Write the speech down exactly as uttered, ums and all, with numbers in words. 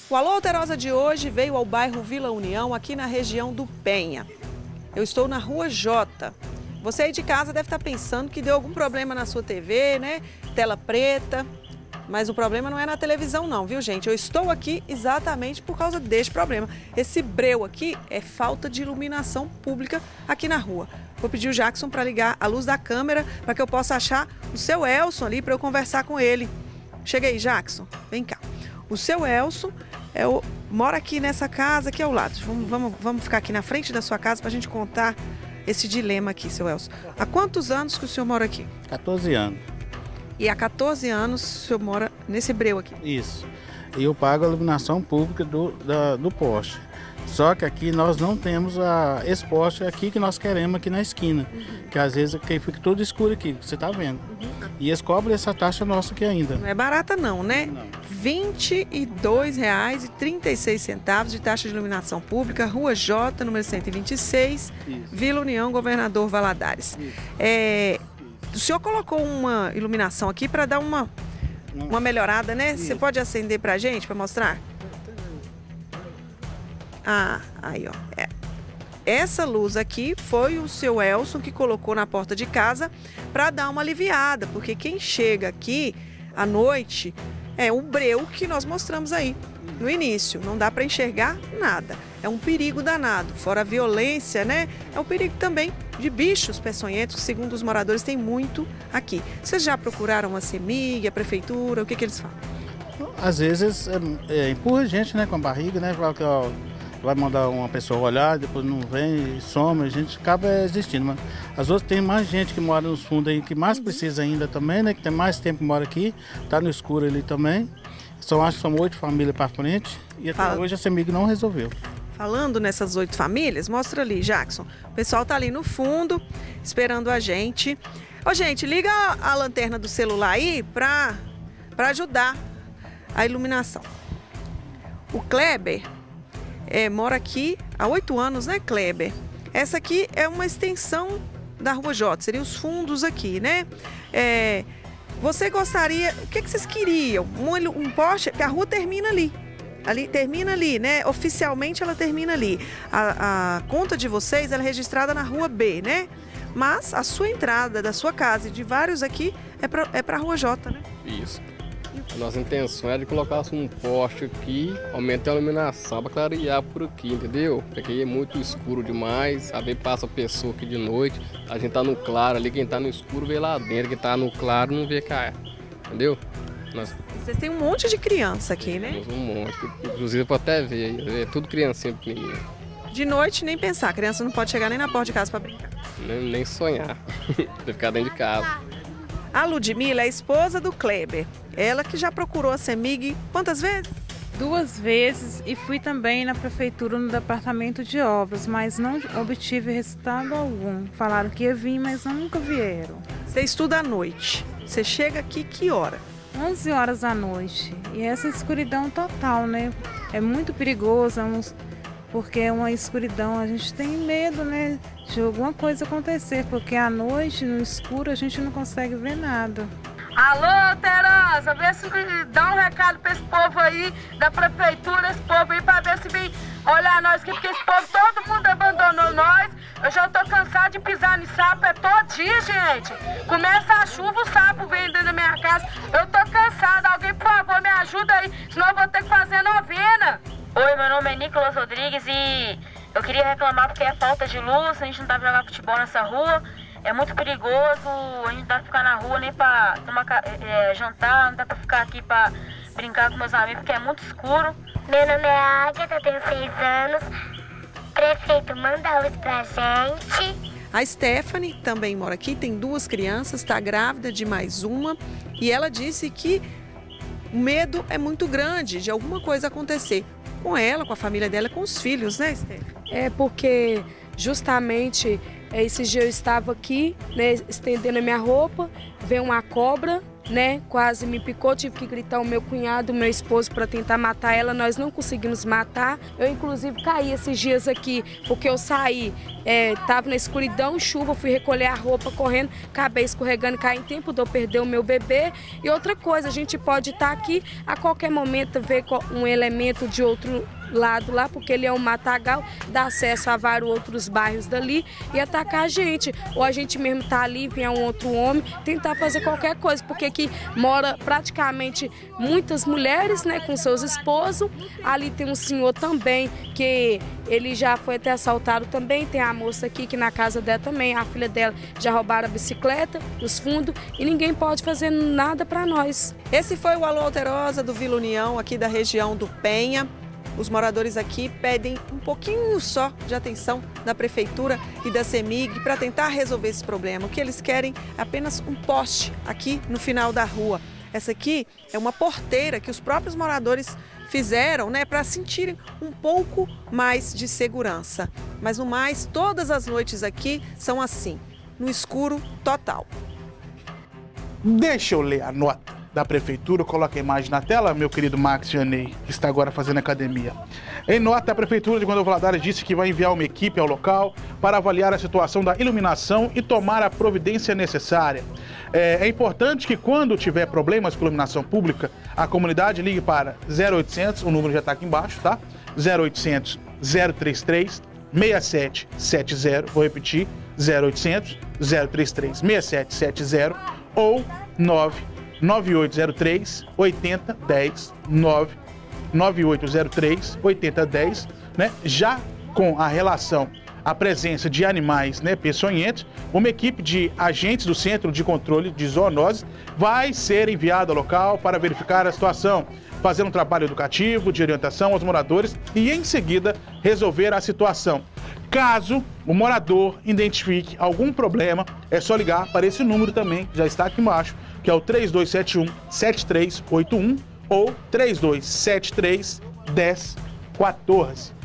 O Alô Alterosa de hoje veio ao bairro Vila União, aqui na região do Penha. Eu estou na Rua J. Você aí de casa deve estar pensando que deu algum problema na sua T V, né? Tela preta. Mas o problema não é na televisão não, viu gente? Eu estou aqui exatamente por causa deste problema. Esse breu aqui é falta de iluminação pública aqui na rua. Vou pedir o Jackson para ligar a luz da câmera para que eu possa achar o seu Elson ali para eu conversar com ele. Chega aí, Jackson. Vem cá. O seu Elson é o, mora aqui nessa casa aqui ao lado. Vamos, vamos, vamos ficar aqui na frente da sua casa para a gente contar esse dilema aqui, seu Elson. Há quantos anos que o senhor mora aqui? quatorze anos. E há quatorze anos o senhor mora nesse breu aqui? Isso. E eu pago a iluminação pública do, da, do poste. Só que aqui nós não temos a, esse poste aqui que nós queremos aqui na esquina. Uhum. Que às vezes fica tudo escuro aqui, que você está vendo. Uhum. E eles cobram essa taxa nossa aqui ainda. Não é barata não, né? Não. vinte e dois reais e trinta e seis centavos de taxa de iluminação pública, Rua J, número cento e vinte e seis, Isso. Vila União, Governador Valadares. É, o senhor colocou uma iluminação aqui para dar uma, uma melhorada, né? Isso. Você pode acender para a gente, para mostrar? Ah, aí ó. É. Essa luz aqui foi o seu Elson que colocou na porta de casa para dar uma aliviada, porque quem chega aqui à noite é o breu que nós mostramos aí no início. Não dá para enxergar nada. É um perigo danado. Fora a violência, né? É um perigo também de bichos peçonhentos, que segundo os moradores tem muito aqui. Vocês já procuraram a CEMIG, a prefeitura? O que, que eles falam? Às vezes é, é, empurra a gente, né, com a barriga, né? Fala que ó, vai mandar uma pessoa olhar, depois não vem, some, a gente acaba existindo. Mas as outras tem mais gente que mora nos fundos aí, que mais precisa ainda também, né? Que tem mais tempo que mora aqui, tá no escuro ali também. São, acho que são oito famílias para frente e até Fala. hoje a CEMIG não resolveu. Falando nessas oito famílias, mostra ali, Jackson. O pessoal tá ali no fundo, esperando a gente. Ô, gente, liga a, a lanterna do celular aí para para ajudar a iluminação. O Kleber É, mora aqui há oito anos, né, Kleber? Essa aqui é uma extensão da Rua J, seria os fundos aqui, né? É, você gostaria, o que, que vocês queriam? Um, um poste, que a rua termina ali, ali, termina ali, né? Oficialmente ela termina ali. A, a conta de vocês ela é registrada na Rua B, né? Mas a sua entrada da sua casa e de vários aqui é para é para a Rua J, né? Isso. A nossa intenção é de colocar um poste aqui, aumentar a iluminação para clarear por aqui, entendeu? Porque aqui é muito escuro demais, às vezes passa pessoa aqui de noite, a gente tá no claro ali, quem tá no escuro vê lá dentro, quem tá no claro não vê cá, entendeu? Nós... Vocês têm um monte de criança aqui, né? Temos um monte, inclusive para até ver, é tudo criancinha pequenininha. De noite nem pensar, a criança não pode chegar nem na porta de casa para brincar. Nem, nem sonhar, de ficar dentro de casa. A Ludmila é a esposa do Kleber. Ela que já procurou a CEMIG quantas vezes? Duas vezes e fui também na prefeitura no departamento de obras, mas não obtive resultado algum. Falaram que ia vir, mas nunca vieram. Você estuda à noite. Você chega aqui que hora? onze horas da noite. E essa escuridão total, né? É muito perigoso, é um... porque é uma escuridão, a gente tem medo, né, de alguma coisa acontecer, porque à noite, no escuro, a gente não consegue ver nada. Alô, Tereza, vê se dá um recado pra esse povo aí, da prefeitura, esse povo aí, pra ver se vem olhar nós aqui, porque esse povo, todo mundo abandonou nós. Eu já tô cansado de pisar em sapo, é todo dia, gente. Começa a chuva, o sapo vem dentro da minha casa. Eu tô cansada, alguém, por favor, me ajuda aí, senão eu vou ter que fazer novena. Oi, meu nome é Nicolas Rodrigues e eu queria reclamar porque é falta de luz, a gente não dá pra jogar futebol nessa rua, é muito perigoso, a gente não dá pra ficar na rua nem pra tomar, é, jantar, não dá pra ficar aqui pra brincar com meus amigos porque é muito escuro. Meu nome é Águeda, tenho seis anos, prefeito manda luz pra gente. A Stephanie também mora aqui, tem duas crianças, está grávida de mais uma e ela disse que o medo é muito grande de alguma coisa acontecer com ela, com a família dela, com os filhos, né, Stephanie? É porque justamente esses dias eu estava aqui, né, estendendo a minha roupa, veio uma cobra né? Quase me picou, tive que gritar o meu cunhado, o meu esposo para tentar matar ela. Nós não conseguimos matar. Eu inclusive caí esses dias aqui porque eu saí, estava é, na escuridão, chuva, fui recolher a roupa correndo, acabei escorregando e caí em tempo de eu perder o meu bebê. E outra coisa, a gente pode estar aqui a qualquer momento ver um elemento de outro lado lá, porque ele é um matagal, dá acesso a vários outros bairros dali e atacar a gente. Ou a gente mesmo tá ali, vem um outro homem, tentar fazer qualquer coisa, porque aqui mora praticamente muitas mulheres, né, com seus esposos. Ali tem um senhor também, que ele já foi até assaltado também. Tem a moça aqui, que na casa dela também, a filha dela, já roubaram a bicicleta, os fundos, e ninguém pode fazer nada para nós. Esse foi o Alô Alterosa do Vila União, aqui da região do Penha. Os moradores aqui pedem um pouquinho só de atenção da Prefeitura e da CEMIG para tentar resolver esse problema. O que eles querem é apenas um poste aqui no final da rua. Essa aqui é uma porteira que os próprios moradores fizeram, né, para sentirem um pouco mais de segurança. Mas no mais, todas as noites aqui são assim, no escuro total. Deixa eu ler a nota da Prefeitura, coloca a imagem na tela, meu querido Max Janei, que está agora fazendo academia. Em nota, a Prefeitura de Governador Valadares disse que vai enviar uma equipe ao local para avaliar a situação da iluminação e tomar a providência necessária. É, é importante que quando tiver problemas com iluminação pública, a comunidade ligue para zero oitocentos, o número já está aqui embaixo, tá? zero oitocentos, zero três três, seis sete sete zero, vou repetir, zero oitocentos, zero três três, seis sete sete zero ou nove nove oito zero três, oito zero um zero, nove oito zero três, oito zero um zero, né? Já com a relação à presença de animais, né, peçonhentos, uma equipe de agentes do Centro de Controle de Zoonoses vai ser enviada ao local para verificar a situação, fazer um trabalho educativo, de orientação aos moradores e, em seguida, resolver a situação. Caso o morador identifique algum problema, é só ligar para esse número também, que já está aqui embaixo, que é o três dois sete um, sete três oito um ou três dois sete três, um zero um quatro.